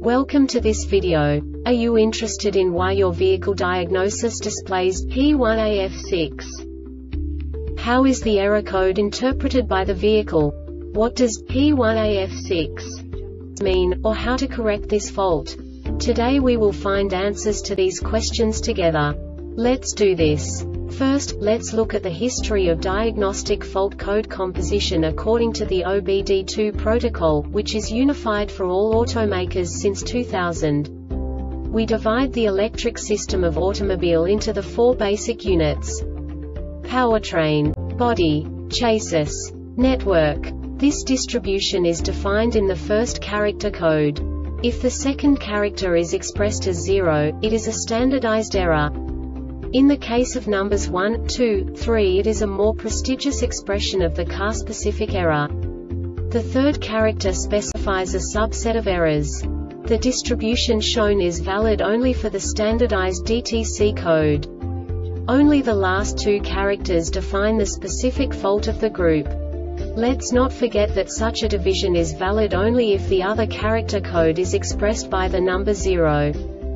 Welcome to this video. Are you interested in why your vehicle diagnosis displays P1AF6? How is the error code interpreted by the vehicle? What does P1AF6 mean, or how to correct this fault? Today we will find answers to these questions together. Let's do this. First, let's look at the history of diagnostic fault code composition according to the OBD2 protocol, which is unified for all automakers since 2000. We divide the electric system of automobile into the four basic units: powertrain, body, chassis, network. This distribution is defined in the first character code. If the second character is expressed as 0, it is a standardized error. In the case of numbers 1, 2, 3, it is a more prestigious expression of the car-specific error. The third character specifies a subset of errors. The distribution shown is valid only for the standardized DTC code. Only the last two characters define the specific fault of the group. Let's not forget that such a division is valid only if the other character code is expressed by the number 0.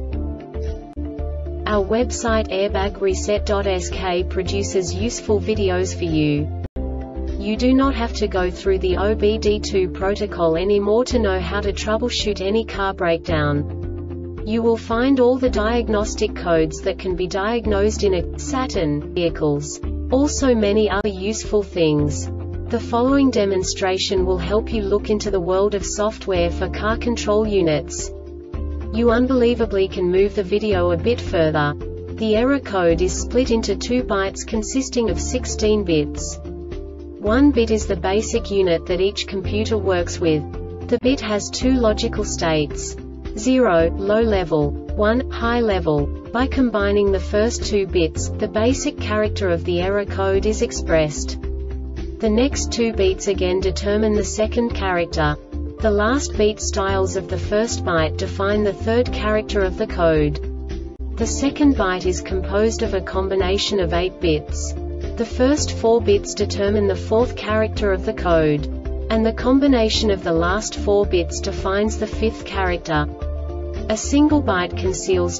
Our website airbagreset.sk produces useful videos for you. You do not have to go through the OBD2 protocol anymore to know how to troubleshoot any car breakdown. You will find all the diagnostic codes that can be diagnosed in a Saturn vehicles. Also many other useful things. The following demonstration will help you look into the world of software for car control units. You unbelievably can move the video a bit further. The error code is split into 2 bytes consisting of 16 bits. 1 bit is the basic unit that each computer works with. The bit has 2 logical states: 0, low level, 1, high level. By combining the first 2 bits, the basic character of the error code is expressed. The next 2 beats again determine the second character. The last beat styles of the first byte define the third character of the code. The second byte is composed of a combination of 8 bits. The first 4 bits determine the fourth character of the code. And the combination of the last 4 bits defines the fifth character. A single byte conceals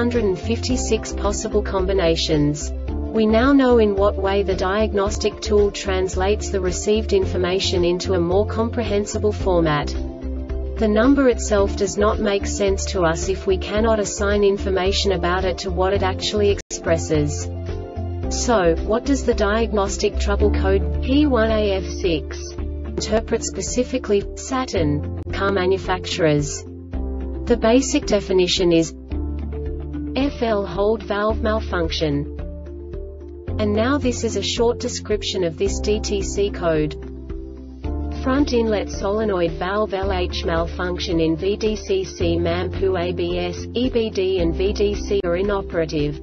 256 possible combinations. We now know in what way the diagnostic tool translates the received information into a more comprehensible format. The number itself does not make sense to us if we cannot assign information about it to what it actually expresses. So, what does the diagnostic trouble code P1AF6 interpret specifically for Saturn car manufacturers? The basic definition is FL hold valve malfunction. And now this is a short description of this DTC code. Front inlet solenoid valve LH malfunction in VDCC MAMPU ABS, EBD and VDC are inoperative.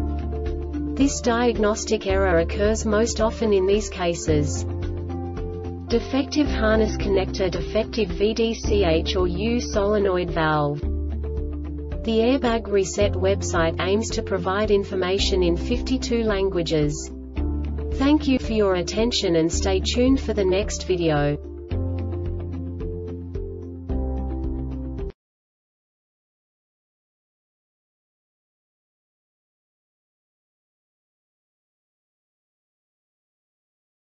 This diagnostic error occurs most often in these cases: defective harness connector, defective VDCH or U solenoid valve. The Airbag Reset website aims to provide information in 52 languages. Thank you for your attention and stay tuned for the next video.